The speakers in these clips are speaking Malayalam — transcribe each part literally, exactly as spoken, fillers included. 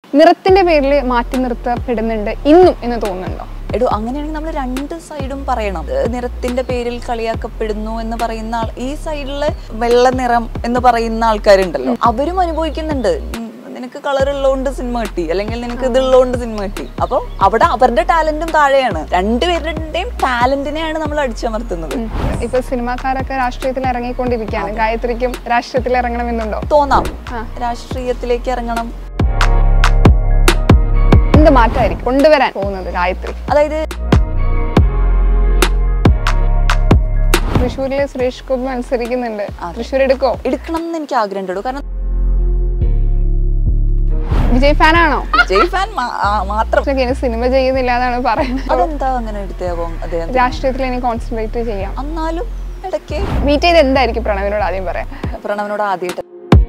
നിറത്തിന്റെ പേരിൽ മാറ്റി നിർത്തപ്പെടുന്നുണ്ട് ഇന്നും എന്ന് തോന്നുന്നുണ്ടോ? എടോ അങ്ങനെയാണെങ്കിൽ നമ്മൾ രണ്ട് സൈഡും പറയണം. നിറത്തിന്റെ പേരിൽ കളിയാക്കപ്പെടുന്നു എന്ന് പറയുന്ന ആൾ, ഈ സൈഡില് വെള്ള നിറം എന്ന് പറയുന്ന ആൾക്കാരുണ്ടല്ലോ, അവരും അനുഭവിക്കുന്നുണ്ട്. നിനക്ക് കളർ ഉള്ളതുകൊണ്ട് സിനിമ കിട്ടി, അല്ലെങ്കിൽ നിനക്ക് ഇതുള്ളതുകൊണ്ട് സിനിമ കിട്ടി. അപ്പോൾ അവിടെ അവരുടെ ടാലന്റും താഴെയാണ്. രണ്ടുപേരുടെയും ടാലന്റിനെയാണ് നമ്മൾ അടിച്ചമർത്തുന്നത്. ഇപ്പൊ സിനിമാക്കാരൊക്കെ രാഷ്ട്രീയത്തിൽ ഇറങ്ങിക്കൊണ്ടിരിക്കുകയാണ്. ഗായത്രിക്കും രാഷ്ട്രീയത്തിൽ ഇറങ്ങണമെന്നുണ്ടോ? തോന്നാം, രാഷ്ട്രീയത്തിലേക്ക് ഇറങ്ങണം. എന്ത് മാറ്റമായിരിക്കും കൊണ്ടുവരാൻ പോകുന്നത് ഗായത്രി? അതായത് തൃശ്ശൂരിലെ സുരേഷ് ഗോപി മത്സരിക്കുന്നുണ്ട്. തൃശ്ശൂർ എടുക്കോ? എടുക്കണം എന്ന് എനിക്ക് ആഗ്രഹമുണ്ടോ. കാരണം വിജയ് ഫാനാണോ? വിജയ് ഫാൻ മാത്രം സിനിമ ചെയ്യുന്നില്ല എന്നാണ് പറയുന്നത്. അതെന്താ അങ്ങനെ എടുത്തേവും? അദ്ദേഹം രാഷ്ട്രീയത്തിൽ ഇനി കോൺസെൻട്രേറ്റ് ചെയ്യാം. എന്നാലും ഇടയ്ക്ക് മീറ്റ് ചെയ്ത് എന്തായിരിക്കും പ്രണവിനോട് ആദ്യം പറയാം? പ്രണവിനോട് ആദ്യമായിട്ട്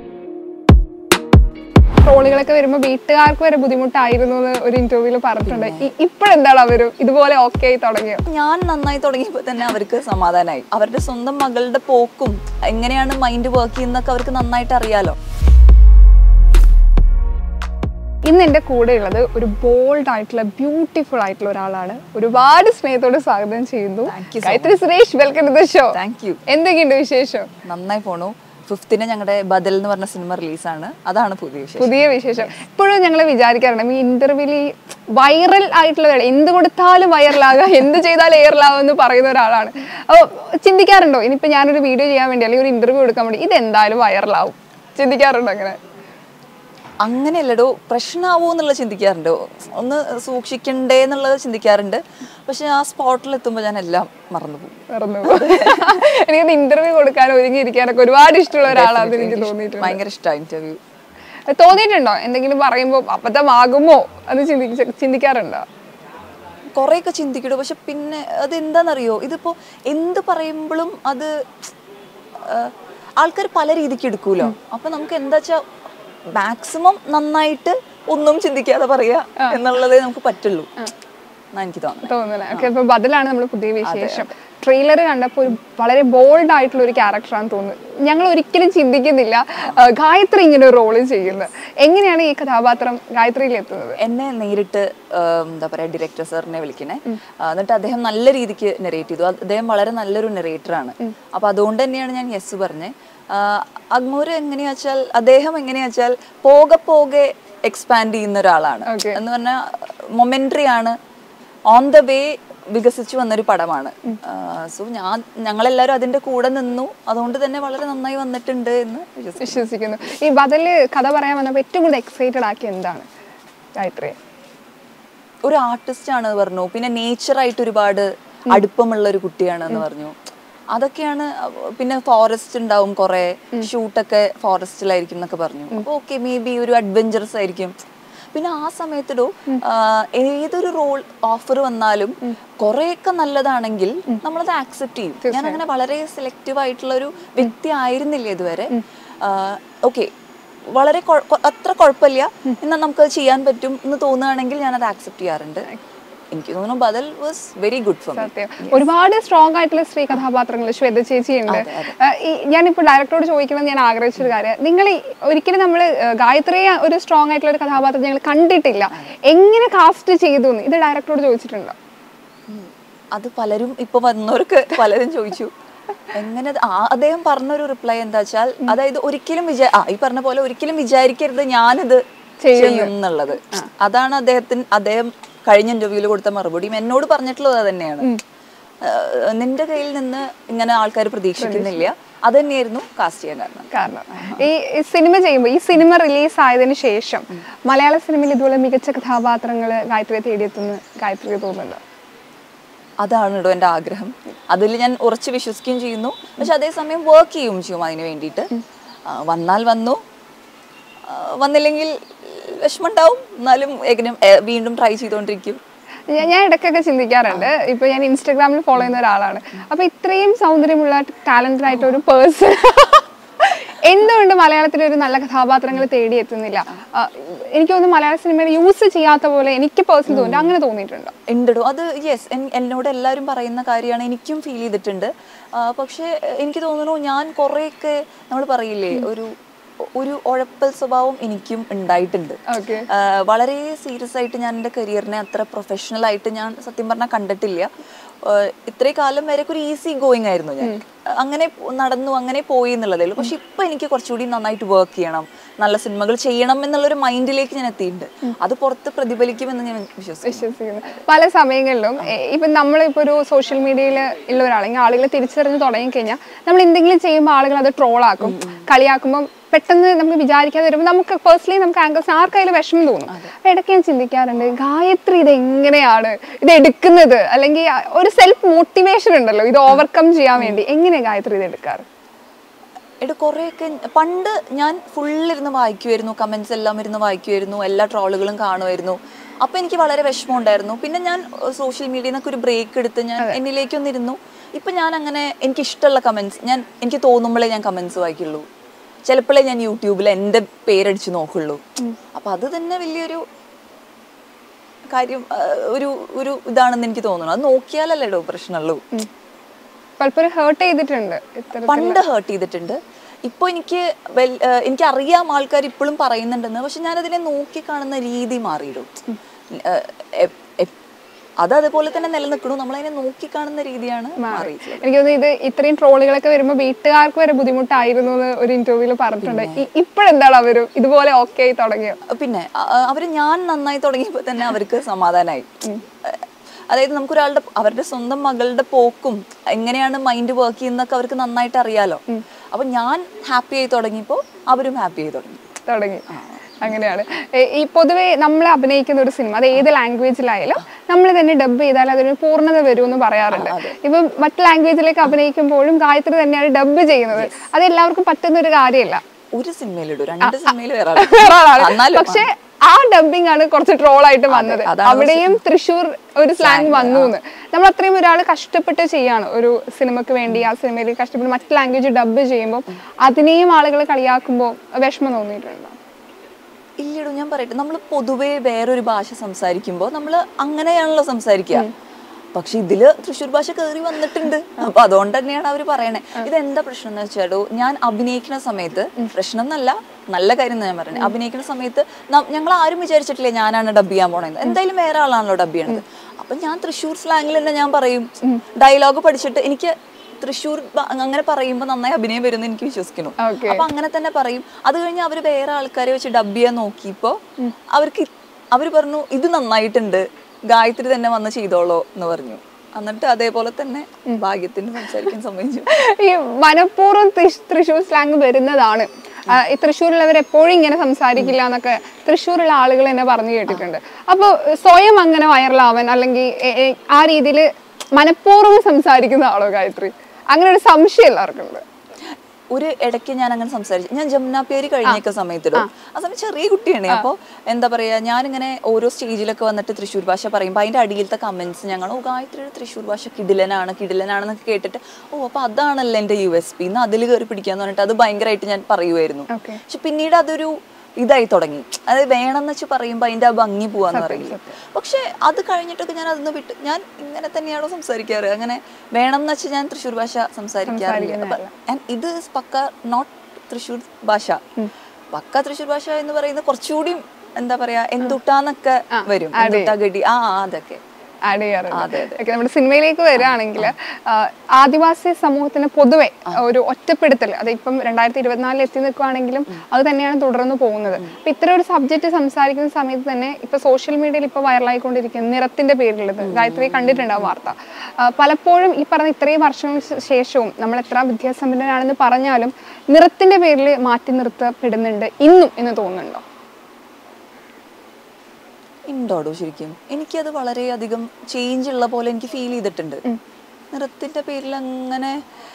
ട്രോളുകളൊക്കെ വരുമ്പോ വീട്ടുകാർക്ക് വരെ ബുദ്ധിമുട്ടായിരുന്നു എന്ന് ഒരു ഇന്റർവ്യൂല് പറഞ്ഞിട്ടുണ്ട്. ഇപ്പോഴെന്താണ് അവര് ഇതുപോലെ ഓക്കെ ആയി തുടങ്ങിയത്? ഞാൻ നന്നായി തുടങ്ങിയപ്പോ തന്നെ അവർക്ക് സമാധാനമായി. അവരുടെ സ്വന്തം മകളുടെ പോക്കും എങ്ങനെയാണ് മൈൻഡ് വർക്ക് ചെയ്യുന്നതൊക്കെ അവർക്ക് നന്നായിട്ട് അറിയാലോ. ഇന്ന് എൻ്റെ കൂടെ ഉള്ളത് ഒരു ബോൾഡ് ആയിട്ടുള്ള ബ്യൂട്ടിഫുൾ ആയിട്ടുള്ള ഒരാളാണ്. ഒരുപാട് സ്നേഹത്തോട് സ്വാഗതം ചെയ്യുന്നു Gayathri Suresh. Welcome to the show. Thank you. എന്തൊക്കെയുണ്ട് വിശേഷം? നന്നായി പോണു. ഫിഫ്തിന് ഞങ്ങളുടെ ബദൽ എന്ന് പറഞ്ഞ സിനിമ റിലീസാണ്. അതാണ് പുതിയ വിശേഷം. പുതിയ വിശേഷം. ഇപ്പോഴും ഞങ്ങൾ വിചാരിക്കാറുണ്ട് ഈ ഇന്റർവ്യൂല് വൈറൽ ആയിട്ടുള്ള എന്ത് കൊടുത്താലും വൈറലാകുക, എന്ത് ചെയ്താലും എയറിലാകുക എന്ന് പറയുന്ന ഒരാളാണ്. അപ്പോൾ ചിന്തിക്കാറുണ്ടോ ഇനിയിപ്പോൾ ഞാനൊരു വീഡിയോ ചെയ്യാൻ വേണ്ടി അല്ലെങ്കിൽ ഒരു ഇന്റർവ്യൂ എടുക്കാൻ വേണ്ടി ഇതെന്തായാലും വൈറലാവും, ചിന്തിക്കാറുണ്ടോ അങ്ങനെ? അങ്ങനെയല്ലടോ, പ്രശ്നമാവോ എന്നുള്ളത് ചിന്തിക്കാറുണ്ട്, ഒന്ന് സൂക്ഷിക്കണ്ടേ എന്നുള്ളത് ചിന്തിക്കാറുണ്ട്. പക്ഷെ ആ സ്പോട്ടിൽ എത്തുമ്പോൾ ഞാൻ എല്ലാം മറന്നുപോകും മറന്നുപോകും എനിക്ക് ഇന്റർവ്യൂ കൊടുക്കാനും ഒരുങ്ങിയിരിക്കാനൊക്കെ ഒരുപാട് ഇഷ്ടമുള്ള ഒരാളാണ് എനിക്ക് തോന്നിയിട്ടുണ്ട്. ഭയങ്കര ഇഷ്ടമാണ് ഇന്റർവ്യൂ. തോന്നിയിട്ടുണ്ടോ എന്തെങ്കിലും പറയുമ്പോൾ അബദ്ധമാകുമോ എന്ന് ചിന്തിക്ക ചിന്തിക്കാറുണ്ടോ? കുറേയൊക്കെ ചിന്തിക്കടോ. പക്ഷെ പിന്നെ അത് എന്താണെന്നറിയോ, ഇതിപ്പോൾ എന്ത് പറയുമ്പോഴും അത് ആൾക്കാർ പല രീതിക്ക് എടുക്കൂലോ. അപ്പം നമുക്ക് എന്താ വെച്ചാൽ മാക്സിമം നന്നായിട്ട് ഒന്നും ചിന്തിക്കാതെ പറയാ എന്നുള്ളതേ നമുക്ക് പറ്റുള്ളൂ എനിക്ക് തോന്നുന്നു. ബദലാണ് നമ്മൾ പുതിയ വിശേഷം. ട്രെയിലർ കണ്ടപ്പോൾ ഒരു വളരെ ബോൾഡ് ആയിട്ടുള്ള ഒരു ക്യാരക്ടറാണെന്ന് തോന്നുന്നു. ഞങ്ങൾ ഒരിക്കലും ചിന്തിക്കുന്നില്ല ഗായത്രി ഇങ്ങനെ ഒരു റോള് ചെയ്യുന്നത്. എങ്ങനെയാണ് ഈ കഥാപാത്രം ഗായത്രിയിൽ എത്തുന്നത്? എന്നെ നേരിട്ട് എന്താ പറയുക ഡയറക്ടർ സാറിനെ വിളിക്കണേ. എന്നിട്ട് അദ്ദേഹം നല്ല രീതിക്ക് നെറേറ്റ് ചെയ്തു. അദ്ദേഹം വളരെ നല്ലൊരു നെറേറ്ററാണ്. അപ്പൊ അതുകൊണ്ട് തന്നെയാണ് ഞാൻ യെസ് പറഞ്ഞത്. അങ്ങോട്ട് എങ്ങനെയാ വെച്ചാൽ അദ്ദേഹം എങ്ങനെയാ വെച്ചാൽ പോകെ പോകെ എക്സ്പാൻഡ് ചെയ്യുന്ന ഒരാളാണ്. എന്ന് പറഞ്ഞാൽ മൊമെന്ററി ആണ്, ഓൺ ദ വേ വികസിച്ചു വന്നൊരു പടമാണ്. സോ ഞാൻ ഞങ്ങളെല്ലാവരും അതിന്റെ കൂടെ നിന്നു. അതുകൊണ്ട് തന്നെ വളരെ നന്നായി വന്നിട്ടുണ്ട് എന്ന് വിശ്വസിക്കുന്നു. ഈ ബദല് കഥ പറയാൻ വന്നപ്പോൾ ഏറ്റവും കൂടുതൽ എക്സൈറ്റഡ് ആക്കി എന്താണ് ഗായത്രി? ഒരു ആർട്ടിസ്റ്റ് ആണ് പറഞ്ഞു, പിന്നെ നേച്ചറായിട്ട് ഒരുപാട് അടുപ്പമുള്ള ഒരു കുട്ടിയാണെന്ന് പറഞ്ഞു. അതൊക്കെയാണ്. പിന്നെ ഫോറസ്റ്റ് ഉണ്ടാവും, കുറെ ഷൂട്ടൊക്കെ ഫോറസ്റ്റിലായിരിക്കും എന്നൊക്കെ പറഞ്ഞു. അപ്പൊ ഓക്കെ, മേ ബി ഒരു അഡ്വഞ്ചറസ് ആയിരിക്കും. പിന്നെ ആ സമയത്തിടോ ഏതൊരു റോൾ ഓഫർ വന്നാലും കുറെയൊക്കെ നല്ലതാണെങ്കിൽ നമ്മളത് ആക്സെപ്റ്റ് ചെയ്യും. ഞാൻ അങ്ങനെ വളരെ സെലക്റ്റീവ് ആയിട്ടുള്ള ഒരു വ്യക്തി ആയിരുന്നില്ല ഇതുവരെ. ഓക്കെ, വളരെ അത്ര കുഴപ്പമില്ല, എന്നാൽ നമുക്കത് ചെയ്യാൻ പറ്റും എന്ന് തോന്നുകയാണെങ്കിൽ ഞാനത് ആക്സെപ്റ്റ് ചെയ്യാറുണ്ട്. എനിക്ക് തോന്നുന്നു Badal was very good for me. ഒരുപാട് സ്ട്രോങ് ആയിട്ടുള്ള സ്ത്രീ കഥാപാത്രങ്ങൾ ശ്വേത ചേച്ചിയുണ്ട്. ഞാനിപ്പോൾ ഡയറക്ടറോട് ചോദിക്കണം ഞാൻ ആഗ്രഹിച്ചൊരു കാര്യം, നിങ്ങൾ ഒരിക്കലും നമ്മൾ ഗായത്രിയെ ഒരു സ്ട്രോങ് ആയിട്ടുള്ള ഒരു കഥാപാത്രം ഞങ്ങൾ കണ്ടിട്ടില്ല, എങ്ങനെ കാസ്റ്റ് ചെയ്തു ഇത് ഡയറക്ടറോട് ചോദിച്ചിട്ടുണ്ടോ? അത് പലരും ഇപ്പൊ വന്നവർക്ക് പലരും ചോദിച്ചു. എങ്ങനെ അദ്ദേഹം പറഞ്ഞൊരു റിപ്ലൈ എന്താ വെച്ചാൽ, അതായത് ഒരിക്കലും വിചാ ഈ പറഞ്ഞ പോലെ ഒരിക്കലും വിചാരിക്കരുത് ഞാനിത് ചെയ്യും എന്നുള്ളത്. അതാണ് അദ്ദേഹത്തിന് അദ്ദേഹം കഴിഞ്ഞ ഇന്റർവ്യൂവിൽ കൊടുത്ത മറുപടിയും എന്നോട് പറഞ്ഞിട്ടുള്ളത് അത് തന്നെയാണ്. നിന്റെ കയ്യിൽ നിന്ന് ഇങ്ങനെ ആൾക്കാർ പ്രതീക്ഷിക്കുന്നില്ല, അത് തന്നെയായിരുന്നു കാസ്റ്റ് ചെയ്യാൻ കാരണം. കാരണം ഈ സിനിമ ചെയ്യുമ്പോൾ, ഈ സിനിമ റിലീസ് ആയതിനു ശേഷം മലയാള സിനിമയിൽ ഇതുപോലെ മികച്ച കഥാപാത്രങ്ങൾ ഗായത്രിയെ തേടിയെത്തുന്ന ഗായത്രിക്ക് തോന്നുന്നുണ്ടോ? അതാണ് കേട്ടോ എൻ്റെ ആഗ്രഹം. അതിൽ ഞാൻ ഉറച്ചു വിശ്വസിക്കുകയും ചെയ്യുന്നു. പക്ഷെ അതേസമയം വർക്ക് ചെയ്യും ചെയ്യും അതിന് വേണ്ടിയിട്ട്. വന്നാൽ വന്നു, വന്നില്ലെങ്കിൽ വിഷമമുണ്ടാവും, എന്നാലും എങ്ങനെ വീണ്ടും ട്രൈ ചെയ്തുകൊണ്ടിരിക്കും. ഞാൻ ഇടയ്ക്കൊക്കെ ചിന്തിക്കാറുണ്ട്, ഇപ്പൊ ഞാൻ ഇൻസ്റ്റാഗ്രാമിൽ ഫോളോ ചെയ്യുന്ന ഒരാളാണ്, അപ്പൊ ഇത്രയും സൗന്ദര്യമുള്ള ടാലന്റഡ് ആയിട്ട് ഒരു പേഴ്സൺ എന്തുകൊണ്ട് മലയാളത്തിൽ ഒരു നല്ല കഥാപാത്രങ്ങൾ തേടിയെത്തുന്നില്ല? എനിക്ക് തോന്നുന്നു മലയാള സിനിമയിൽ യൂസ് ചെയ്യാത്ത പോലെ എനിക്ക് പേഴ്സണൽ തോന്നുന്നു. അങ്ങനെ തോന്നിയിട്ടുണ്ടോ? ഉണ്ടോ? അത് യെസ്, എന്നോട് എല്ലാവരും പറയുന്ന കാര്യമാണ്, എനിക്കും ഫീൽ ചെയ്തിട്ടുണ്ട്. പക്ഷെ എനിക്ക് തോന്നുന്നു ഞാൻ കുറേയൊക്കെ നമ്മൾ പറയില്ലേ ഒരു ഒരു ഉഴപ്പൽ സ്വഭാവം എനിക്കും ഉണ്ടായിട്ടുണ്ട്. വളരെ സീരിയസ് ആയിട്ട് ഞാൻ എൻ്റെ കരിയറിനെ അത്ര പ്രൊഫഷണൽ ആയിട്ട് ഞാൻ സത്യം പറഞ്ഞാൽ കണ്ടിട്ടില്ല. ഇത്രയും കാലം വരെ ഒരു ഈസി ഗോയിങ് ആയിരുന്നു ഞാൻ, അങ്ങനെ നടന്നു അങ്ങനെ പോയി എന്നുള്ളതേ ഉള്ളൂ. പക്ഷെ ഇപ്പൊ എനിക്ക് കുറച്ചുകൂടി നന്നായിട്ട് വർക്ക് ചെയ്യണം, നല്ല സിനിമകൾ ചെയ്യണം എന്നുള്ളൊരു മൈൻഡിലേക്ക് ഞാൻ എത്തിയിട്ടുണ്ട്. അത് പുറത്ത് പ്രതിഫലിക്കുമെന്ന് ഞാൻ വിശ്വസിക്കുന്നു. പല സമയങ്ങളിലും ഇപ്പൊ നമ്മളിപ്പോ ഒരു സോഷ്യൽ മീഡിയയിൽ ഉള്ള ഒരാളെങ്കിൽ ആളുകൾ തിരിച്ചറിഞ്ഞ് തുടങ്ങിക്കഴിഞ്ഞാൽ നമ്മൾ എന്തെങ്കിലും ചെയ്യുമ്പോൾ ആളുകൾ അത് ട്രോളാക്കും, കളിയാക്കുമ്പോൾ പെട്ടെന്ന് നമുക്ക് വിചാരിക്കാതെ വരുമ്പോൾ നമുക്ക് പേഴ്സണലി നമുക്ക് ആങ്കേഴ്സ് ആർക്കായാലും വിഷമം തോന്നും. അപ്പൊ ഇടയ്ക്ക് ഞാൻ ചിന്തിക്കാറുണ്ട്, ഗായത്രി ഇത് എങ്ങനെയാണ് ഇത് എടുക്കുന്നത്, അല്ലെങ്കിൽ ഒരു സെൽഫ് മോട്ടിവേഷൻ ഉണ്ടല്ലോ ഇത് ഓവർകം ചെയ്യാൻ വേണ്ടി, എങ്ങനെയാണ് ഗായത്രി ഇത് എടുക്കാറ്? എടാ കുറേയൊക്കെ പണ്ട് ഞാൻ ഫുള്ളിരുന്ന് വായിക്കുമായിരുന്നു, കമൻസ് എല്ലാം ഇരുന്ന് വായിക്കുമായിരുന്നു, എല്ലാ ട്രോളുകളും കാണുമായിരുന്നു. അപ്പം എനിക്ക് വളരെ വിഷമം ഉണ്ടായിരുന്നു. പിന്നെ ഞാൻ സോഷ്യൽ മീഡിയയിൽ നിന്നൊക്കെ ഒരു ബ്രേക്ക് എടുത്ത് ഞാൻ എന്നിലേക്കൊന്നിരുന്നു. ഇപ്പം ഞാൻ അങ്ങനെ എനിക്കിഷ്ടമുള്ള കമൻസ് ഞാൻ എനിക്ക് തോന്നുമ്പോഴേ ഞാൻ കമൻസ് വായിക്കുള്ളൂ. ചിലപ്പോഴേ ഞാൻ യൂട്യൂബിൽ എൻ്റെ പേരടിച്ച് നോക്കുള്ളൂ. അപ്പം അത് തന്നെ വലിയൊരു കാര്യം, ഒരു ഒരു ഇതാണെന്ന് എനിക്ക് തോന്നുന്നു. അത് നോക്കിയാലല്ലേടോ പ്രശ്നമുള്ളൂ. പണ്ട് ഹേർട്ട് ചെയ്തിട്ടുണ്ട്. ഇപ്പോൾ എനിക്ക് വെൽ എനിക്കറിയാം ആൾക്കാർ ഇപ്പോഴും പറയുന്നുണ്ടെന്ന്. പക്ഷെ ഞാനതിനെ നോക്കി കാണുന്ന രീതി മാറിയിടും. അത് അതുപോലെ തന്നെ നിലനിൽക്കണു, നമ്മളതിനെ നോക്കി കാണുന്ന രീതിയാണ് മാറി. എനിക്ക് തോന്നുന്നു ഇത് ഇത്രയും ട്രോളുകളൊക്കെ വരുമ്പോൾ വീട്ടുകാർക്ക് വരെ ബുദ്ധിമുട്ടായിരുന്നു എന്ന് ഒരു ഇന്റർവ്യൂവിൽ പറഞ്ഞിട്ടുണ്ട്. ഇപ്പോഴെന്താണ് അവരും ഇതുപോലെ ഓക്കെ ആയി തുടങ്ങിയത്? പിന്നെ അവര് ഞാൻ നന്നായി തുടങ്ങിയപ്പോൾ തന്നെ അവർക്ക് സമാധാനമായി. അതായത് നമുക്കൊരാളുടെ അവരുടെ സ്വന്തം മകളുടെ പോക്കും എങ്ങനെയാണ് മൈൻഡ് വർക്ക് ചെയ്യുന്നതൊക്കെ അവർക്ക് നന്നായിട്ട് അറിയാലോ. അപ്പൊ ഞാൻ ഹാപ്പി ആയി തുടങ്ങിയപ്പോൾ അവരും ഹാപ്പി ആയി തുടങ്ങി തുടങ്ങി അങ്ങനെയാണ്. ഈ പൊതുവെ നമ്മൾ അഭിനയിക്കുന്ന ഒരു സിനിമ അത് ഏത് ലാംഗ്വേജിലായാലും നമ്മൾ തന്നെ ഡബ് ചെയ്താൽ അതിന് പൂർണ്ണത വരുമെന്ന് പറയാറുണ്ട്. ഇപ്പം മറ്റു ലാംഗ്വേജിലേക്ക് അഭിനയിക്കുമ്പോഴും ഗായത്രി തന്നെയാണ് ഡബ് ചെയ്യുന്നത്. അത് എല്ലാവർക്കും പറ്റുന്ന ഒരു കാര്യമല്ല. ഒരു സിനിമയിലിടും, രണ്ട് സിനിമയിൽ വേറെ. പക്ഷെ ആ ഡബിങ് ആണ് കുറച്ച് ട്രോൾ ആയിട്ട് വന്നത്. അവിടെയും തൃശ്ശൂർ ഒരു സ്ലാങ് വന്നു എന്ന്. നമ്മൾ അത്രയും ഒരാൾ കഷ്ടപ്പെട്ട് ചെയ്യാണ് ഒരു സിനിമക്ക് വേണ്ടി, ആ സിനിമയിൽ കഷ്ടപ്പെട്ട് മറ്റു ലാംഗ്വേജ് ഡബ് ചെയ്യുമ്പോൾ അതിനെയും ആളുകൾ കളിയാക്കുമ്പോൾ വിഷമം തോന്നിയിട്ടുണ്ടോ? ഇല്ലടോ, ഞാൻ പറയട്ടെ, നമ്മൾ പൊതുവേ വേറൊരു ഭാഷ സംസാരിക്കുമ്പോൾ നമ്മൾ അങ്ങനെയാണല്ലോ സംസാരിക്കുക. പക്ഷെ ഇതില് തൃശ്ശൂർ ഭാഷ കയറി വന്നിട്ടുണ്ട്. അപ്പൊ അതുകൊണ്ട് തന്നെയാണ് അവർ പറയണേ. ഇതെന്താ പ്രശ്നം എന്ന് വെച്ചാലോ, ഞാൻ അഭിനയിക്കുന്ന സമയത്ത് പ്രശ്നം എന്നല്ല, നല്ല കാര്യം എന്ന് ഞാൻ പറയുന്നത്, അഭിനയിക്കുന്ന സമയത്ത് ഞങ്ങൾ ആരും വിചാരിച്ചിട്ടില്ലേ ഞാനാണ് ഡബ് ചെയ്യാൻ പോണത്. എന്തായാലും വേറെ ആളാണല്ലോ ഡബ് ചെയ്യണത്. അപ്പൊ ഞാൻ തൃശ്ശൂർ സ്ലാങ്ങിൽ തന്നെ ഞാൻ പറയും. ഡയലോഗ് പഠിച്ചിട്ട് എനിക്ക് തൃശ്ശൂർ അങ്ങനെ പറയുമ്പോൾ നന്നായി അഭിനയം വരുമെന്ന് എനിക്ക് വിശ്വസിക്കുന്നു. അപ്പൊ അങ്ങനെ തന്നെ പറയും. അത് കഴിഞ്ഞ് അവര് വേറെ ആൾക്കാരെ വെച്ച് ഡബ് ചെയ്യാൻ നോക്കിയപ്പോ അവർക്ക് അവര് പറഞ്ഞു ഇത് നന്നായിട്ടുണ്ട്, ഗായത്രി തന്നെ വന്ന് ചെയ്തോളോ എന്ന് പറഞ്ഞു. എന്നിട്ട് അതേപോലെ തന്നെ ഭാഗ്യത്തിന് സംസാരിക്കാൻ സമ്മതിച്ചു. ഈ മനഃപൂർവ്വം തൃശ്ശൂർ സ്ലാങ് വരുന്നതാണ്. ഈ തൃശ്ശൂരിലുള്ളവർ എപ്പോഴും ഇങ്ങനെ സംസാരിക്കില്ല എന്നൊക്കെ തൃശ്ശൂരുള്ള ആളുകൾ എന്നെ പറഞ്ഞു കേട്ടിട്ടുണ്ട്. അപ്പൊ സ്വയം അങ്ങനെ വൈറലാവാൻ അല്ലെങ്കിൽ ആ രീതിയിൽ മനഃപൂർവ്വം സംസാരിക്കുന്ന ആളോ ഗായത്രി? അങ്ങനെ ഒരു സംശയം എല്ലാവർക്കും ഉണ്ട്. ഒരു ഇടയ്ക്ക് ഞാൻ അങ്ങനെ സംസാരിച്ചു. ഞാൻ ജമുന പേര് കഴിഞ്ഞൊക്കെ സമയത്തിടും. ആ സമയത്ത് ചെറിയ കുട്ടിയാണ്. അപ്പോൾ എന്താ പറയാ, ഞാനിങ്ങനെ ഓരോ സ്റ്റേജിലൊക്കെ വന്നിട്ട് തൃശ്ശൂർ ഭാഷ പറയുമ്പോൾ അതിന്റെ അടിയിലത്തെ കമന്റ്സ് ഞങ്ങൾ ഓ ഗായത്രിയുടെ തൃശ്ശൂർ ഭാഷ കിടിലനാണ് കിടിലനാണെന്നൊക്കെ കേട്ടിട്ട് ഓ അപ്പൊ അതാണല്ലോ എന്റെ യു എസ് പി, ഇന്ന് അതിൽ കയറി പിടിക്കാന്ന് പറഞ്ഞിട്ട് അത് ഭയങ്കരമായിട്ട് ഞാൻ പറയുമായിരുന്നു. പക്ഷെ പിന്നീട് അതൊരു ഇതായി തുടങ്ങി. അത് വേണമെന്ന് വെച്ച് പറയുമ്പോൾ അതിന്റെ ആ ഭംഗി പോവാന്ന് പറയില്ല. പക്ഷെ അത് കഴിഞ്ഞിട്ടൊക്കെ ഞാൻ അതൊന്ന് വിട്ട് ഞാൻ ഇങ്ങനെ തന്നെയാണോ സംസാരിക്കാറ്, അങ്ങനെ വേണമെന്ന് വെച്ച് ഞാൻ തൃശ്ശൂർ ഭാഷ സംസാരിക്കാറില്ല. ഇത് പക്ക നോട്ട് തൃശ്ശൂർ ഭാഷ. പക്ക തൃശ്ശൂർ ഭാഷ എന്ന് പറയുന്നത് കുറച്ചുകൂടി എന്താ പറയാ എന്തുട്ടാന്നൊക്കെ വരും. എന്തുട്ടാ ഗഡി ആ അതൊക്കെ ആഡ് ചെയ്യാറുണ്ട്. നമ്മുടെ സിനിമയിലേക്ക് വരികയാണെങ്കിൽ ആദിവാസി സമൂഹത്തിന് പൊതുവെ ഒരു ഒറ്റപ്പെടുത്തൽ അത് ഇപ്പം രണ്ടായിരത്തി ഇരുപത്തിനാലിൽ എത്തി നിൽക്കുകയാണെങ്കിലും അത് തന്നെയാണ് തുടർന്ന് പോകുന്നത്. അപ്പൊ ഇത്ര ഒരു സബ്ജക്ട് സംസാരിക്കുന്ന സമയത്ത് തന്നെ ഇപ്പൊ സോഷ്യൽ മീഡിയയിൽ ഇപ്പൊ വൈറലായിക്കൊണ്ടിരിക്കുന്ന നിറത്തിന്റെ പേരിലുള്ളത് ഗായത്രി കണ്ടിട്ടുണ്ടാവും വാർത്ത. പലപ്പോഴും ഈ പറഞ്ഞ ഇത്രയും വർഷങ്ങൾക്ക് ശേഷവും നമ്മൾ എത്ര വിദ്യാസമ്പന്നനാണെന്ന് പറഞ്ഞാലും നിറത്തിന്റെ പേരിൽ മാറ്റി നിർത്തപ്പെടുന്നുണ്ട് ഇന്നും എന്ന് തോന്നുന്നുണ്ടോ? ഉണ്ടോടോ? ശരിക്കും എനിക്കത് വളരെയധികം ചേഞ്ച് ഉള്ള പോലെ എനിക്ക് ഫീൽ ചെയ്തിട്ടുണ്ട്. നിറത്തിന്റെ പേരിൽ അങ്ങനെ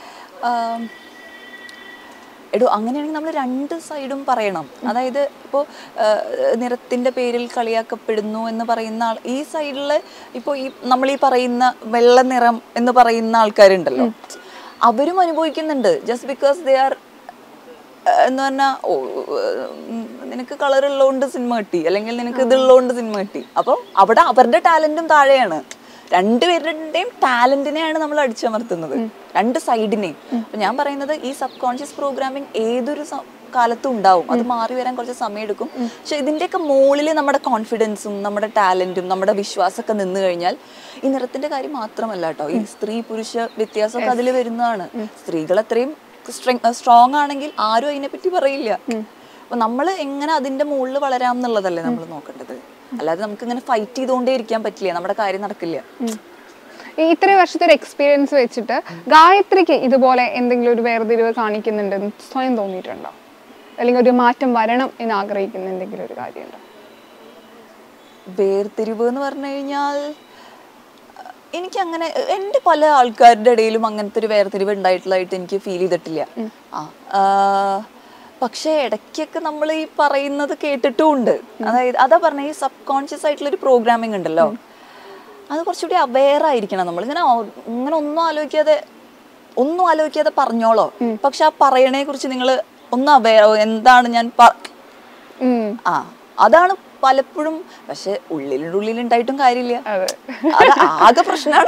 എടോ അങ്ങനെയാണെങ്കിൽ നമ്മൾ രണ്ട് സൈഡും പറയണം. അതായത് ഇപ്പോൾ നിറത്തിന്റെ പേരിൽ കളിയാക്കപ്പെടുന്നു എന്ന് പറയുന്ന ആൾ ഈ സൈഡില് ഇപ്പോൾ ഈ നമ്മൾ ഈ പറയുന്ന വെള്ള നിറം എന്ന് പറയുന്ന ആൾക്കാരുണ്ടല്ലോ, അവരും അനുഭവിക്കുന്നുണ്ട്. ജസ്റ്റ് ബിക്കോസ് ദേ ആർ എന്ന് പറഞ്ഞാൽ ഓ നിനക്ക് കളർ ഉള്ളതുകൊണ്ട് സിനിമ കിട്ടി, അല്ലെങ്കിൽ നിനക്ക് ഇതുള്ളതുകൊണ്ട് സിനിമ കിട്ടി. അപ്പോൾ അവിടെ അവരുടെ ടാലന്റും താഴെയാണ്. രണ്ടുപേരുടെയും ടാലന്റിനെയാണ് നമ്മൾ അടിച്ചമർത്തുന്നത്, രണ്ട് സൈഡിനെയും. അപ്പൊ ഞാൻ പറയുന്നത് ഈ സബ് കോൺഷ്യസ് പ്രോഗ്രാമിംഗ് ഏതൊരു കാലത്തും ഉണ്ടാവും. അത് മാറി വരാൻ കുറച്ച് സമയം എടുക്കും. പക്ഷെ ഇതിന്റെയൊക്കെ മുകളിൽ നമ്മുടെ കോൺഫിഡൻസും നമ്മുടെ ടാലന്റും നമ്മുടെ വിശ്വാസമൊക്കെ നിന്ന് കഴിഞ്ഞാൽ ഈ നിറത്തിന്റെ കാര്യം മാത്രമല്ല കേട്ടോ, ഈ സ്ത്രീ പുരുഷ വ്യത്യാസമൊക്കെ അതിൽ വരുന്നതാണ്. സ്ത്രീകൾ അത്രയും സ്ട്രോങ് ആണെങ്കിൽ ആരും അതിനെപ്പറ്റി പറയില്ല. അപ്പൊ നമ്മൾ എങ്ങനെ അതിന്റെ മുകളിൽ വളരാം എന്നുള്ളതല്ലേ നമ്മൾ നോക്കേണ്ടത്. അല്ലാതെ നമുക്ക് ഇങ്ങനെ ഫൈറ്റ് ചെയ്തുകൊണ്ടേ ഇരിക്കാൻ പറ്റില്ല, നമ്മുടെ കാര്യം നടക്കില്ല. ഇത്രയും വർഷത്തെ ഒരു എക്സ്പീരിയൻസ് വെച്ചിട്ട് ഗായത്രിക്ക് ഇതുപോലെ എന്തെങ്കിലും ഒരു വേർതിരിവ് കാണിക്കുന്നുണ്ടെന്ന് സ്വയം തോന്നിയിട്ടുണ്ടോ? അല്ലെങ്കിൽ ഒരു മാറ്റം വരണം എന്ന് ആഗ്രഹിക്കുന്ന എന്തെങ്കിലും ഒരു കാര്യമുണ്ടോ? വേർതിരിവ് എന്ന് പറഞ്ഞു കഴിഞ്ഞാൽ എനിക്ക് അങ്ങനെ എൻ്റെ പല ആൾക്കാരുടെ ഇടയിലും അങ്ങനത്തെ ഒരു വേർതിരിവ് ഉണ്ടായിട്ടുള്ളതായിട്ട് എനിക്ക് ഫീൽ ചെയ്തിട്ടില്ല. ആ പക്ഷെ ഇടയ്ക്കൊക്കെ നമ്മൾ ഈ പറയുന്നത് കേട്ടിട്ടും ഉണ്ട്. അതായത് അതാ പറഞ്ഞ ഈ സബ് കോൺഷ്യസ് ആയിട്ടുള്ള ഒരു പ്രോഗ്രാമിംഗ് ഉണ്ടല്ലോ, അത് കുറച്ചുകൂടി അവെയർ ആയിരിക്കണം. നമ്മൾ ഇങ്ങനെ ഇങ്ങനെ ഒന്നും ആലോചിക്കാതെ ഒന്നും ആലോചിക്കാതെ പറഞ്ഞോളോ, പക്ഷെ ആ പറയണേ കുറിച്ച് നിങ്ങൾ ഒന്ന് അവെയർ, എന്താണ് ഞാൻ ആ അതാണ് പലപ്പോഴും. പക്ഷെ ഉള്ളിലുള്ള ഉള്ളിലുണ്ടായിട്ടും കാര്യമില്ല, അത് ആകെ പ്രശ്നമാണ്.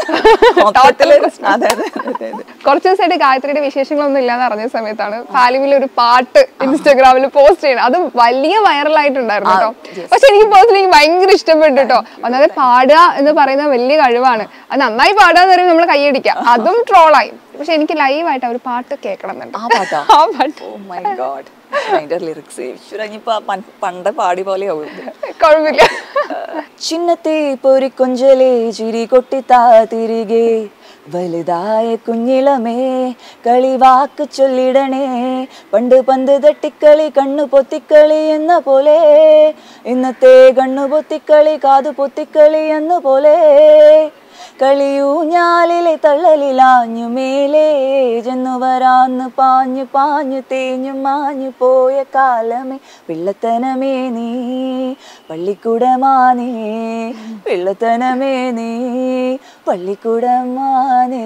കുറച്ച് ദിവസമായിട്ട് ഗായത്രിയുടെ വിശേഷങ്ങളൊന്നും ഇല്ലാന്ന് അറിഞ്ഞ സമയത്താണ് ഫാലിമിൽ ഒരു പാട്ട് ഇൻസ്റ്റാഗ്രാമിൽ പോസ്റ്റ് ചെയ്യണം. അത് വലിയ വൈറലായിട്ടുണ്ടായിരുന്നു കേട്ടോ. പക്ഷെ എനിക്ക് പേഴ്സണലി എനിക്ക് ഭയങ്കര ഇഷ്ടപ്പെട്ടു കേട്ടോ. ഒന്നാമത് പാടുക എന്ന് പറയുന്ന വലിയ കഴിവാണ്. അത് നന്നായി പാടുക എന്ന് പറയുമ്പോൾ നമ്മൾ കൈയടിക്കാം, അതും ട്രോളായി. പക്ഷെ എനിക്ക് ലൈവായിട്ട് ആ ഒരു പാട്ട് കേൾക്കണം എന്നുണ്ട്. ആ പാട്ടാ? ആ പാട്ട് ഓ മൈ ഗോഡ്, അതിന്റെ ലിറിക്സ് പണ്ട് പാടി പോലെ കുഴപ്പമില്ല. ചിന്നത്തെ പൊരി കൊഞ്ചലേ ചിരി കൊട്ടിത്താ തിരികെ വലുതായ കുഞ്ഞിളമേ കളിവാക്ക് ചൊല്ലിടണേ പണ്ട് പന്ത് തട്ടിക്കളി കണ്ണു പൊത്തിക്കളി എന്ന പോലെ ഇന്നത്തെ കണ്ണു പൊത്തിക്കളി കാതു പൊത്തിക്കളി എന്ന പോലെ കളിയൂഞ്ഞാലിലെ തള്ളലിലാഞ്ഞു മേലേ ചെന്നു വരാന്ന് പാഞ്ഞു പാഞ്ഞു തേഞ്ഞു മാഞ്ഞു പോയ കാലമേ പിള്ളത്തനമേ നീ പള്ളിക്കൂടമാനേ പിള്ളത്തനമേ നീ പള്ളിക്കൂടമാനേ.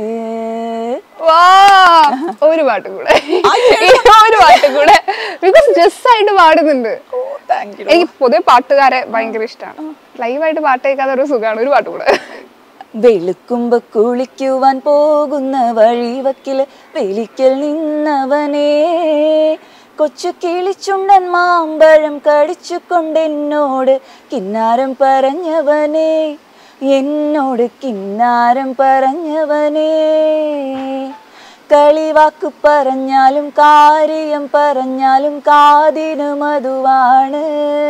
ഒരു പാട്ട് കൂടെ ഒരു പാട്ട് കൂടെ ബിക്കോസ് ജസ്റ്റ് ആയിട്ട് പാടുന്നുണ്ട്. എനിക്ക് പൊതുവെ പാട്ടുകാരെ ഭയങ്കര ഇഷ്ടമാണ്. ലൈവായിട്ട് പാട്ട് കേൾക്കാതെ ഒരു സുഖമാണ്. ഒരു പാട്ട് കൂടെ. വെളുക്കുമ്പോ കുളിക്കുവാൻ പോകുന്ന വഴിവക്കില് വെലിക്കൽ നിന്നവനേ കൊച്ചു കിളിച്ചുണ്ടൻ മാമ്പഴം കടിച്ചു കൊണ്ടെന്നോട് കിന്നാരം പറഞ്ഞവനേ എന്നോട് കിന്നാരം പറഞ്ഞവനേ കളിവാക്ക് പറഞ്ഞാലും കാര്യം പറഞ്ഞാലും കാതിനു മധുവാണ്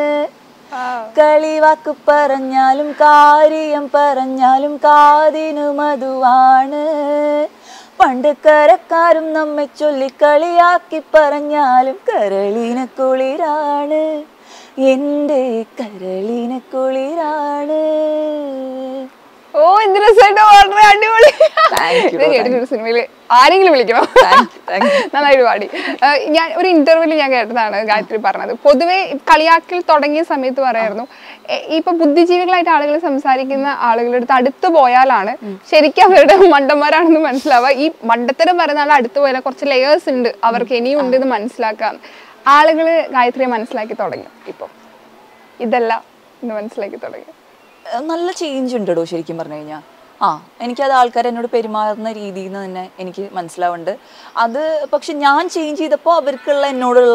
കളിവാക്ക് പറഞ്ഞാലും കാര്യം പറഞ്ഞാലും കാതിനു മധുവാണ് പണ്ട് കരക്കാരും നമ്മെ ചൊല്ലി കളിയാക്കി പറഞ്ഞാലും കരളിന് കുളിരാണ് എൻ്റെ കരളിന് കുളിരാണ്. ഓ എന്ത് രസമായിട്ട് വളരെ അടിപൊളി. കേട്ടിട്ടൊരു സിനിമയില് ആരെങ്കിലും വിളിക്കണം, നന്നായിട്ട് പാടി. ഞാൻ ഒരു ഇന്റർവ്യൂവിൽ ഞാൻ കേട്ടതാണ് ഗായത്രി പറഞ്ഞത്, പൊതുവെ കളിയാക്കൽ തുടങ്ങിയ സമയത്ത് പറയായിരുന്നു ഇപ്പൊ ബുദ്ധിജീവികളായിട്ട് ആളുകൾ സംസാരിക്കുന്ന ആളുകളുടെ അടുത്ത് അടുത്ത് പോയാലാണ് ശരിക്കും അവരുടെ മണ്ടന്മാരാണെന്ന് മനസ്സിലാവുക. ഈ മണ്ടത്തരം പറയുന്ന ആൾ അടുത്ത് പോയാൽ കുറച്ച് ലെയേഴ്സ് ഉണ്ട്, അവർക്ക് ഇനിയും ഉണ്ട് എന്ന് മനസ്സിലാക്കാൻ ആളുകള് ഗായത്രിയെ മനസ്സിലാക്കി തുടങ്ങി. ഇപ്പൊ ഇതല്ല എന്ന് മനസ്സിലാക്കി തുടങ്ങി. നല്ല ചേഞ്ച് ഉണ്ടോ ശരിക്കും പറഞ്ഞു കഴിഞ്ഞാൽ. ആ എനിക്കത് ആൾക്കാർ എന്നോട് പെരുമാറുന്ന രീതിയിൽ നിന്ന് തന്നെ എനിക്ക് മനസ്സിലാവുന്നുണ്ട്. അത് പക്ഷെ ഞാൻ ചേഞ്ച് ചെയ്തപ്പോൾ അവർക്കുള്ള എന്നോടുള്ള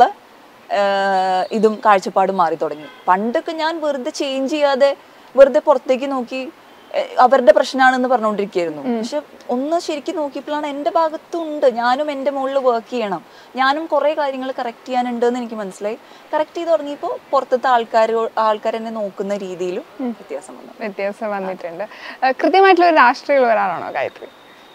ഇതും കാഴ്ചപ്പാടും മാറി തുടങ്ങി. പണ്ടൊക്കെ ഞാൻ വെറുതെ ചേഞ്ച് ചെയ്യാതെ വെറുതെ പുറത്തേക്ക് നോക്കി അവരുടെ പ്രശ്നമാണെന്ന് പറഞ്ഞുകൊണ്ടിരിക്കുകയായിരുന്നു. പക്ഷെ ഒന്ന് ശരിക്കും നോക്കിയപ്പോഴാണ് എൻ്റെ ഭാഗത്തുണ്ട്, ഞാനും എൻ്റെ മുകളിൽ വർക്ക് ചെയ്യണം, ഞാനും കുറേ കാര്യങ്ങൾ കറക്റ്റ് ചെയ്യാനുണ്ട് എന്ന് എനിക്ക് മനസ്സിലായി. കറക്റ്റ് ചെയ്ത് തുടങ്ങിയപ്പോൾ പുറത്തത്തെ ആൾക്കാർ ആൾക്കാർ എന്നെ നോക്കുന്ന രീതിയിലും വ്യത്യാസം വന്നു വ്യത്യാസം വന്നിട്ടുണ്ട്. കൃത്യമായിട്ടുള്ള ഒരു രാഷ്ട്രീയമുള്ള ഒരാളാണോ ഗായത്രി?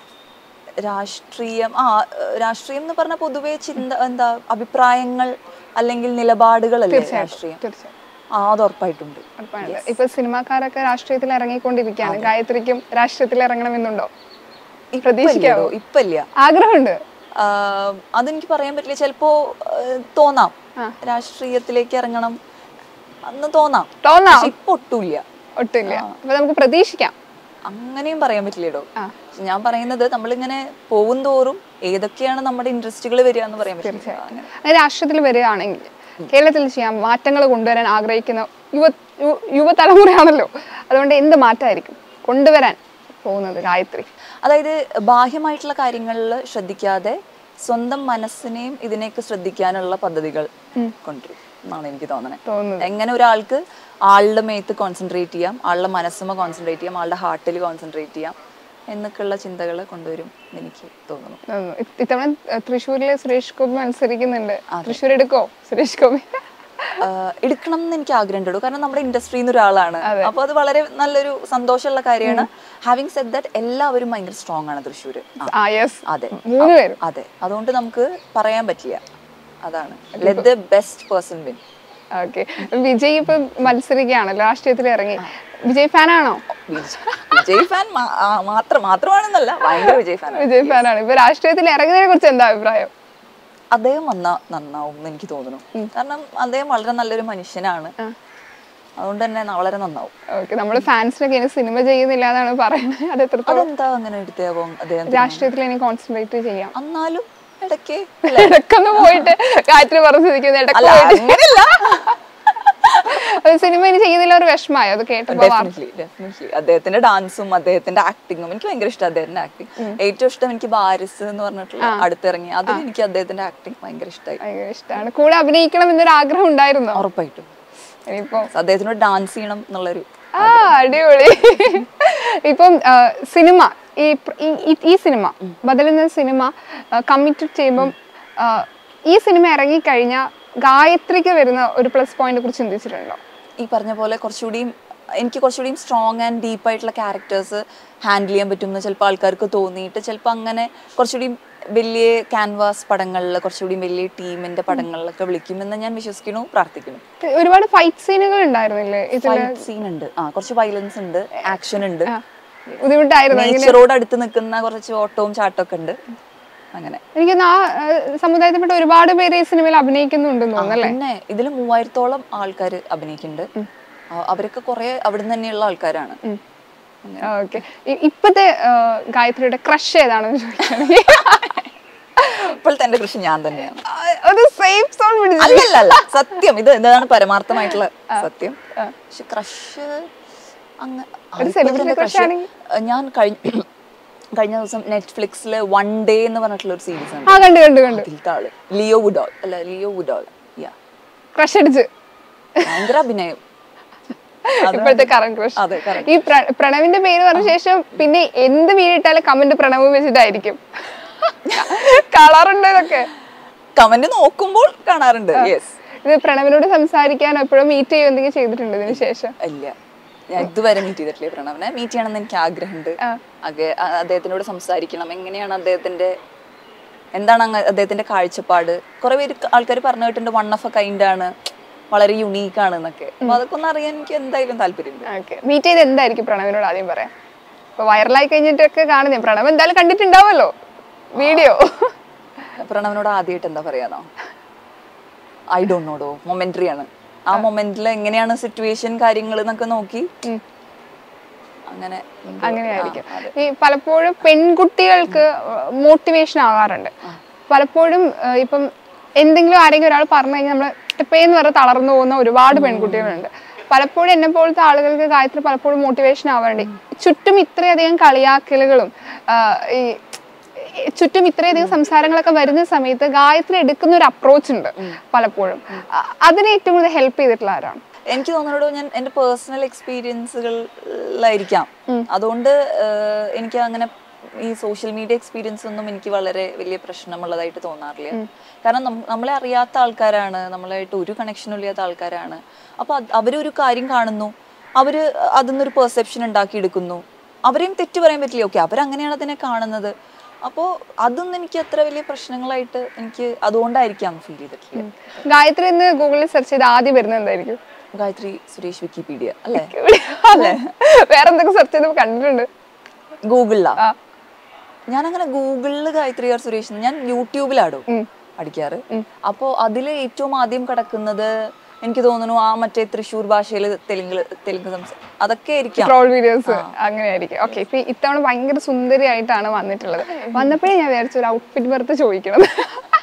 രാഷ്ട്രീയം ആ രാഷ്ട്രീയം എന്ന് പറഞ്ഞാൽ പൊതുവെ ചിന്ത എന്താ അഭിപ്രായങ്ങൾ അല്ലെങ്കിൽ നിലപാടുകളല്ലേ രാഷ്ട്രീയം? അത് ഉറപ്പായിട്ടുണ്ട്. ഇപ്പൊ സിനിമാക്കാരൊക്കെ രാഷ്ട്രീയത്തിൽ ഇറങ്ങിക്കൊണ്ടിരിക്കുകയാണ്. ഗായത്രിക്കും രാഷ്ട്രീയത്തിൽ ഇറങ്ങണമെന്നുണ്ടോ? പ്രതീക്ഷിക്കാവോ? ഇപ്പല്ല, ആഗ്രഹമുണ്ട്. അതെനിക്ക് പറയാൻ പറ്റില്ല. ചിലപ്പോ തോന്നാം രാഷ്ട്രീയത്തിലേക്ക് ഇറങ്ങണം എന്ന് തോന്നാം തോന്നാം ഇപ്പൊ ഒട്ടുമില്ല ഒട്ടുമില്ല. അപ്പൊ നമുക്ക് പ്രതീക്ഷിക്കാം. അങ്ങനെയും പറയാൻ പറ്റില്ലടോ. ഞാൻ പറയുന്നത് നമ്മളിങ്ങനെ പോകും തോറും ഏതൊക്കെയാണ് നമ്മുടെ ഇൻട്രസ്റ്റുകൾ വരിക എന്ന് പറയാൻ പറ്റില്ല. രാഷ്ട്രീയത്തിൽ വരികയാണെങ്കിൽ കേരളത്തിൽ ചെയ്യാൻ മാറ്റങ്ങൾ കൊണ്ടുവരാൻ ആഗ്രഹിക്കുന്ന യുവ യുവതലമുറയാണല്ലോ, അതുകൊണ്ട് എന്ത് മാറ്റമായിരിക്കും കൊണ്ടുവരാൻ പോകുന്നത് ഗായത്രി? അതായത് ബാഹ്യമായിട്ടുള്ള കാര്യങ്ങളിൽ ശ്രദ്ധിക്കാതെ സ്വന്തം മനസ്സിനെയും ഇതിനെയൊക്കെ ശ്രദ്ധിക്കാനുള്ള പദ്ധതികൾ കൊണ്ടുവരും എന്നാണ് എനിക്ക് തോന്നുന്നത്. എങ്ങനെ ഒരാൾക്ക് ആളുടെ മേത്ത് കോൺസെൻട്രേറ്റ് ചെയ്യാം, ആളുടെ മനസ്സുമ കോൺസെൻട്രേറ്റ് ചെയ്യാം, ആളുടെ ഹാർട്ടിൽ കോൺസെൻട്രേറ്റ് ചെയ്യാം എന്നൊക്കെയുള്ള ചിന്തകൾ കൊണ്ടുവരും എനിക്ക് തോന്നുന്നു. ഇത്തവണ തൃശ്ശൂരിലെ സുരേഷ് ഗോപി മത്സരിക്കുന്നുണ്ട്. തൃശ്ശൂർ എടുക്കോ സുരേഷ് ഗോപി? എടുക്കണം എന്ന് എനിക്ക് ആഗ്രഹമുണ്ടോ, കാരണം നമ്മുടെ ഇൻഡസ്ട്രിയിൽ നിന്ന് ഒരാളാണ്. അപ്പൊ അത് വളരെ നല്ലൊരു സന്തോഷമുള്ള കാര്യമാണ്. ഹാവിങ് സെഡ് ദാറ്റ് എല്ലാവരും ഭയങ്കര സ്ട്രോങ് ആണ് തൃശ്ശൂര്. അതെ അതെ, അതുകൊണ്ട് നമുക്ക് പറയാൻ പറ്റില്ല. അതാണ് let the best person win. Okay, Vijay ഇപ്പൊ മത്സരിക്കുകയാണല്ലോ, രാഷ്ട്രീയത്തിൽ ഇറങ്ങി. വിജയ് ഫാനാണോ? വിജയ് ഫാൻ മാത്രം മാത്രമാണെന്നല്ല, ഭയങ്കര വിജയ് ഫാൻ വിജയ് ഫാനാണ്. ഇപ്പൊ രാഷ്ട്രീയത്തിൽ ഇറങ്ങുന്നതിനെ കുറിച്ച് എന്താ അഭിപ്രായം? അദ്ദേഹം വന്നാ നന്നാവും എന്ന് എനിക്ക് തോന്നുന്നു. കാരണം അദ്ദേഹം വളരെ നല്ലൊരു മനുഷ്യനാണ്, അതുകൊണ്ട് തന്നെ വളരെ നന്നാവും. ഓക്കെ, നമ്മുടെ ഫാൻസിനൊക്കെ സിനിമ ചെയ്യുന്നില്ല എന്നാണ് പറയുന്നത്. അത് എത്രത്തോളം അതെന്താ അങ്ങനെ എടുത്താവും? അദ്ദേഹം രാഷ്ട്രീയത്തിൽ ഇനി കോൺസെൻട്രേറ്റ് ചെയ്യാം. എന്നാലും ഇടയ്ക്ക് ഇടക്കൊന്ന് പോയിട്ട് ഗായത്രി പറഞ്ഞു സിനിമ ഇനി ചെയ്യുന്നില്ല ഒരു വിഷമമായി അത് കേട്ടപ്പോ. അദ്ദേഹത്തിന്റെ ഡാൻസും അദ്ദേഹത്തിന്റെ ആക്ടിങ്ങും എനിക്ക് ഭയങ്കര ഇഷ്ടം. അദ്ദേഹത്തിന്റെ ആക്ടിങ് ഏറ്റവും ഇഷ്ടം എനിക്ക് ബാരിസ് എന്ന് പറഞ്ഞിട്ടുള്ള അടുത്തിറങ്ങി, അതിൽ എനിക്ക് അദ്ദേഹത്തിന്റെ ആക്ടിങ് ഭയങ്കര ഇഷ്ടമായി. ഭയങ്കര ഇഷ്ടമാണ്. കൂടെ അഭിനയിക്കണം എന്നൊരു ആഗ്രഹം ഉണ്ടായിരുന്നു? ഉറപ്പായിട്ടും. ഇനിയിപ്പോ അദ്ദേഹത്തിനോട് ഡാൻസ് ചെയ്യണം എന്നുള്ളൊരു ആ അടിപൊളി. ഇപ്പം സിനിമ ഈ ഈ സിനിമ ബദലെന്ന സിനിമ കമ്മിറ്റഡ് ചെയ്യുമ്പം ഈ സിനിമ ഇറങ്ങിക്കഴിഞ്ഞാൽ ഗായത്രിക്ക് വരുന്ന ഒരു പ്ലസ് പോയിന്റിനെ കുറിച്ച് ചിന്തിച്ചിട്ടുണ്ടോ? ഈ പറഞ്ഞ പോലെ കുറച്ചുകൂടിയും എനിക്ക് കുറച്ചുകൂടിയും സ്ട്രോങ് ആൻഡ് ഡീപ്പായിട്ടുള്ള ക്യാരക്ടേഴ്സ് ഹാൻഡിൽ ചെയ്യാൻ പറ്റുമെന്ന് ചിലപ്പോൾ ആൾക്കാർക്ക് തോന്നിയിട്ട് ചിലപ്പോൾ അങ്ങനെ കുറച്ചുകൂടിയും വലിയ ക്യാൻവാസ് പടങ്ങളിൽ കുറച്ചുകൂടി വലിയ ടീമിന്റെ പടങ്ങളിലൊക്കെ വിളിക്കുമെന്ന് ഞാൻ വിശ്വസിക്കുന്നു, പ്രാർത്ഥിക്കുന്നു. ഒരുപാട് ഫൈറ്റ് സീനുകൾ ഉണ്ടായിരുന്നില്ലേ? ഫൈറ്റ് സീൻ ഉണ്ട്, ആ കുറച്ച് വയലൻസ് ഉണ്ട്, ആക്ഷൻ ഉണ്ട്, ബുദ്ധിമുട്ടായിരുന്നു. നേച്ചറോട് അടുത്ത് നിൽക്കുന്ന കുറച്ച് ഓട്ടവും ചാട്ടമൊക്കെ ഉണ്ട്. അങ്ങനെ എനിക്ക് ആ സമുദായത്തിൽപ്പെട്ട ഒരുപാട് പേര് ഈ സിനിമയിൽ അഭിനയിക്കുന്നുണ്ടെന്ന് തോന്നുന്നല്ലേ? പിന്നെ ഇതിൽ മൂവായിരത്തോളം ആൾക്കാർ അഭിനയിക്കുന്നുണ്ട്. അവരൊക്കെ കുറെ അവിടെ നിന്ന് തന്നെയുള്ള ആൾക്കാരാണ്. ഓക്കെ, ഇപ്പത്തെ ഗായത്രിയുടെ ക്രഷ് ഏതാണെന്ന് ചോദിക്കുകയാണെങ്കിൽ ഇപ്പോഴത്തെ എന്റെ കൃഷി ഞാൻ തന്നെയാണ്. അല്ലല്ല, സത്യം, ഇത് എന്താണ് പരമാർത്ഥമായിട്ടുള്ള സത്യം. പക്ഷെ ക്രഷ് ഞാൻ കഴിഞ്ഞ കഴിഞ്ഞ ദിവസം നെറ്റ്ഫ്ലിക്സില് വൺ ഡേ എന്ന് പറഞ്ഞിട്ടുള്ള ഒരു സീരീസ് ആണ്. ആള് ലിയോ വുഡോൾ അല്ല ലിയോ വുഡോൾ ക്രഷ് അടിച്ച് ഭയങ്കര അഭിനയം. ഇപ്പോഴത്തെ കറന്റ് ക്രഷ്. ഈ പ്രണവിന്റെ പേര് പറഞ്ഞ ശേഷം പിന്നെ എന്ത് വീടിട്ടാലും കമന്റ് പ്രണവ് വെച്ചിട്ടായിരിക്കും. കാണാറുണ്ട് ഇതൊക്കെ? കമന്റ് നോക്കുമ്പോൾ കാണാറുണ്ട്. ഇത് പ്രണവിനോട് സംസാരിക്കാൻ എപ്പോഴും മീറ്റ് ചെയ്യുക എന്തെങ്കിലും ചെയ്തിട്ടുണ്ട് ഇതിന് ശേഷം? ഇല്ല, ഞാൻ ഇതുവരെ മീറ്റ് ചെയ്തിട്ടില്ല. പ്രണവിനെ മീറ്റ് ചെയ്യണമെന്ന് എനിക്ക് ആഗ്രഹമുണ്ട്. അദ്ദേഹത്തിനോട് സംസാരിക്കണം, എങ്ങനെയാണ് അദ്ദേഹത്തിന്റെ എന്താണ് അദ്ദേഹത്തിന്റെ കാഴ്ചപ്പാട്. കുറെ പേര് ആൾക്കാർ പറഞ്ഞു കേട്ടിട്ടുണ്ട് വൺ ഓഫ് എ കൈൻഡ് ആണ്, വളരെ യുണീക്ക് ആണ് എന്നൊക്കെ. അപ്പൊ അതൊക്കെ ഒന്ന് അറിയാൻ എനിക്ക് എന്തായാലും താല്പര്യമുണ്ട്. മീറ്റ് ചെയ്ത് എന്തായിരിക്കും പ്രണവിനോട് ആദ്യം പറയാം? ഇപ്പൊ വൈറലായി കഴിഞ്ഞിട്ടൊക്കെ കാണുന്നേ, പ്രണവ് എന്തായാലും കണ്ടിട്ടുണ്ടാവുമല്ലോ വീഡിയോ. പ്രണവിനോട് ആദ്യമായിട്ട് എന്താ പറയാന്നോ? ഐ ഡോണ്ട് നോടോ, മൊമെന്ററി ആണ്. ആ മൊമെന്റിൽ എങ്ങനെയാണ് സിറ്റുവേഷൻ കാര്യങ്ങൾ എന്നൊക്കെ നോക്കി അങ്ങനെ അങ്ങനെയായിരിക്കും. ഈ പലപ്പോഴും പെൺകുട്ടികൾക്ക് മോട്ടിവേഷൻ ആകാറുണ്ട്. പലപ്പോഴും ഇപ്പം എന്തെങ്കിലും ആരെങ്കിലും ഒരാൾ പറഞ്ഞു കഴിഞ്ഞാൽ നമ്മൾ എപ്പോഴെന്ന് പറഞ്ഞാൽ തളർന്നു പോകുന്ന ഒരുപാട് പെൺകുട്ടികളുണ്ട്. പലപ്പോഴും എന്നെ പോലത്തെ ആളുകൾക്ക് ഗായത്രി പലപ്പോഴും മോട്ടിവേഷൻ ആവാറുണ്ട്. ചുറ്റും ഇത്രയധികം കളിയാക്കലുകളും ഈ ചുറ്റും ഇത്രയധികം സംസാരങ്ങളൊക്കെ വരുന്ന സമയത്ത് ഗായത്രി എടുക്കുന്ന ഒരു അപ്രോച്ച് ഉണ്ട് പലപ്പോഴും. അതിനെ ഏറ്റവും കൂടുതൽ ഹെൽപ്പ് ചെയ്തിട്ടുള്ള ആരാണ്? എനിക്ക് തോന്നുന്നു ഞാൻ എൻ്റെ പേഴ്സണൽ എക്സ്പീരിയൻസുകളിലായിരിക്കാം. അതുകൊണ്ട് എനിക്ക് അങ്ങനെ ഈ സോഷ്യൽ മീഡിയ എക്സ്പീരിയൻസ് ഒന്നും എനിക്ക് വളരെ വലിയ പ്രശ്നമുള്ളതായിട്ട് തോന്നാറില്ല. കാരണം നമ്മളെ അറിയാത്ത ആൾക്കാരാണ്, നമ്മളായിട്ട് ഒരു കണക്ഷനും ഇല്ലാത്ത ആൾക്കാരാണ്. അപ്പൊ അവരൊരു കാര്യം കാണുന്നു, അവര് അതിന്നൊരു പെർസെപ്ഷൻ ഉണ്ടാക്കിയെടുക്കുന്നു. അവരെയും തെറ്റ് പറയാൻ പറ്റില്ല. ഓക്കെ, അവരങ്ങനെയാണ് അതിനെ കാണുന്നത്. അപ്പോൾ അതൊന്നും എനിക്ക് അത്ര വലിയ പ്രശ്നങ്ങളായിട്ട് എനിക്ക് അതുകൊണ്ടായിരിക്കാം ഫീൽ ചെയ്തിട്ടില്ല. ഗായത്രി എന്ന് ഗൂഗിളിൽ സെർച്ച് ചെയ്ത് ആദ്യം വരുന്നത് എന്തായിരിക്കും? ഗായത്രി സുരേഷ് വിക്കിപീഡിയ അല്ലേ? വേറെ എന്തൊക്കെ സെർച്ച് ചെയ്ത് കണ്ടിട്ടുണ്ട് ഗൂഗിളിലാ? ഞാൻ അങ്ങനെ ഗൂഗിളിൽ ഗായത്രി ആർ സുരേഷ് ഞാൻ യൂട്യൂബിലാടും അടിക്കാറ്. അപ്പോ അതില് ഏറ്റവും ആദ്യം കിടക്കുന്നത് എനിക്ക് തോന്നുന്നു ആ മറ്റേ തൃശ്ശൂർ ഭാഷയിൽ തെലുങ്ക് തെലുങ്ക് സംസാരം അതൊക്കെ ആയിരിക്കും, ട്രോൾ വീഡിയോസ് അങ്ങനെയായിരിക്കും. ഓക്കെ, ഇപ്പൊ ഇത്തവണ ഭയങ്കര സുന്ദരിയായിട്ടാണ് വന്നിട്ടുള്ളത്. വന്നപ്പോഴേ ഞാൻ വിചാരിച്ചു ഒരു ഔട്ട്ഫിറ്റ് ബർത്ത് ചോദിക്കണം.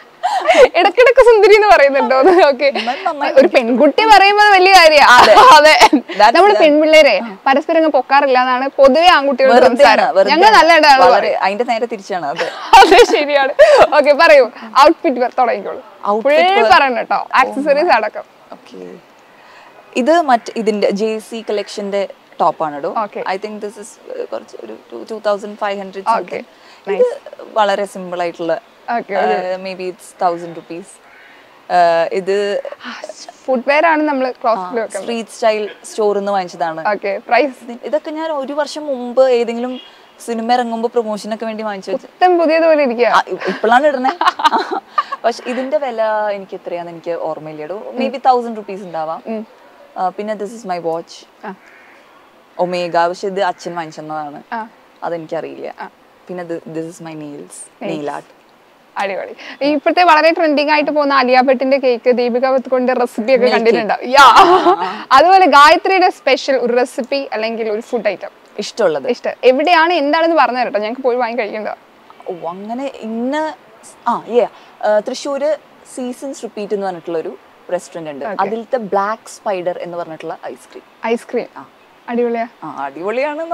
ഇടക്കിടക്ക് സുന്ദരി എന്ന് പറയുന്നുണ്ടോ? ഓക്കെ, ഒരു പെൺകുട്ടി പറയുമ്പോൾ വലിയ കാര്യമാണ്. അതെ, നമ്മള് പെൺപിള്ളേരെ പരസ്പരം പൊക്കാറില്ല എന്നാണ് പൊതുവെ ആൺകുട്ടികളുടെ സംസാരം. ഞങ്ങൾ നല്ല ഇടമാണ്, അതിന്റെ നേരെ തിരിച്ചാണ്. അതെ അതെ, ശരിയാണ്. ഓക്കെ, പറയൂ, ഔട്ട്ഫിറ്റ് തുടങ്ങിക്കോളൂ. പറയണം കേട്ടോ, ആക്സസറീസ് അടക്കം. ഓക്കെ, ഇത് മറ്റ് ഇതിന്റെ ജെ സി കളക്ഷന്റെ ടോപ്പാണ് കേട്ടോ. ഐ തിങ്ക് ദിസ് ഇസ് കുറച്ച് ഒരു ടൂ തൗസൻഡ് ഫൈവ് ഹൺഡ്രഡ്. ഇത് വളരെ സിമ്പിൾ ആയിട്ടുള്ള maybe it's thousand rupees. ഇത് ഫുട്വെയർ ആണ്, നമ്മൾ സ്ട്രീറ്റ് സ്റ്റൈൽ സ്റ്റോറിൽ നിന്ന് വാങ്ങിച്ചതാണ്. ഇതൊക്കെ ഞാൻ ഒരു വർഷം മുമ്പ് ഏതെങ്കിലും സിനിമ ഇറങ്ങുമ്പോ പ്രൊമോഷനൊക്കെ വേണ്ടി വാങ്ങിച്ചു ഇപ്പോഴാണ് ഇടണേ. പക്ഷെ ഇതിന്റെ വില എനിക്ക് എത്രയാന്ന് എനിക്ക് ഓർമ്മയില്ലടോ. മേ ബി തൗസൻഡ് റുപ്പീസ് ഉണ്ടാവാം. പിന്നെ this is my watch Omega. പക്ഷെ ഇത് അച്ഛൻ വാങ്ങിച്ചതാണ്, അതെനിക്കറിയില്ല. പിന്നെ this is my nails, nail art. അടിപൊളി. ഇപ്പോഴത്തെ വളരെ ട്രെൻഡിങ് ആയിട്ട് പോകുന്ന ആലിയ ഭട്ടിന്റെ കേക്ക് ദീപിക പത്തുകൊണ്ട് റെസിപ്പി ഒക്കെ കണ്ടിട്ടുണ്ടാവും. അതുപോലെ ഗായത്രിയുടെ സ്പെഷ്യൽ ഒരു റെസിപ്പി അല്ലെങ്കിൽ ഒരു ഫുഡ് ഐറ്റം ഇഷ്ടമുള്ളത് ഇഷ്ടം എവിടെയാണ് എന്താണെന്ന് പറഞ്ഞു തരട്ടോ, ഞങ്ങൾക്ക് പോയി വാങ്ങി കഴിക്കേണ്ടത്. ഓ അങ്ങനെ ഇന്ന ആ ഏ തൃശ്ശൂര് സീസൺസ് റിപ്പീറ്റ് എന്ന് പറഞ്ഞിട്ടുള്ള ഒരു റെസ്റ്റോറന്റ് ഉണ്ട്. അതിലത്തെ ബ്ലാക്ക് സ്പൈഡർ എന്ന് പറഞ്ഞിട്ടുള്ള ഐസ്ക്രീം ഐസ്ക്രീം അടിപൊളിയാ? അടിപൊളിയാണ്.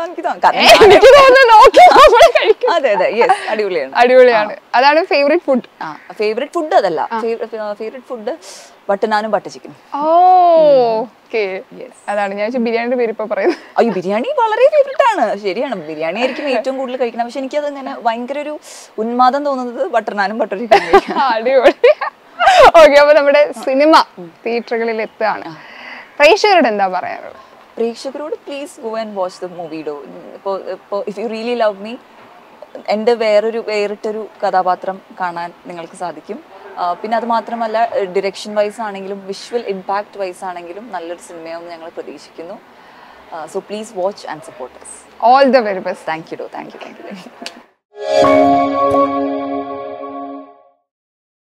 അടിപൊളിയാണ്. അതാണ് ഫേവറേറ്റ് ഫുഡ്. ഫേവറേറ്റ് ഫുഡ് അതല്ല, ഫേവറേറ്റ് ഫുഡ് ബട്ടർ നാനും ബട്ടർ ചിക്കനും. ഓക്കേ, അതാണ് ഞാൻ ബിരിയാണിയുടെ പേര് ഇപ്പൊ പറയുന്നത്. അയ്യോ, ബിരിയാണി വളരെ ഫേവറേറ്റ് ആണ്. ശരിയാണ്, ബിരിയാണി ആയിരിക്കും ഏറ്റവും കൂടുതൽ കഴിക്കണം. പക്ഷെ എനിക്കത് ഇങ്ങനെ ഭയങ്കര ഒരു ഉന്മാദം തോന്നുന്നത് ബട്ടർ നാനും ബട്ടർ ചിക്കനും. അടിപൊളി. ഓക്കെ, അപ്പൊ നമ്മുടെ സിനിമ തിയേറ്ററുകളിൽ എത്തുകയാണ്. പ്രേക്ഷകരോട് എന്താ പറയാനുള്ളത്? പ്രേക്ഷകരോട് please go and watch the movie ഡോ. ഇപ്പോൾ ഇപ്പോൾ if you really love me, എൻ്റെ വേറൊരു വേറിട്ടൊരു കഥാപാത്രം കാണാൻ നിങ്ങൾക്ക് സാധിക്കും. പിന്നെ അത് മാത്രമല്ല, ഡിറക്ഷൻ വൈസ് ആണെങ്കിലും വിഷ്വൽ ഇമ്പാക്ട് വൈസ് ആണെങ്കിലും നല്ലൊരു സിനിമയാണെന്ന് ഞങ്ങൾ പ്രതീക്ഷിക്കുന്നു. So please watch and support us. All the very best. Thank you, do. Thank you, thank you.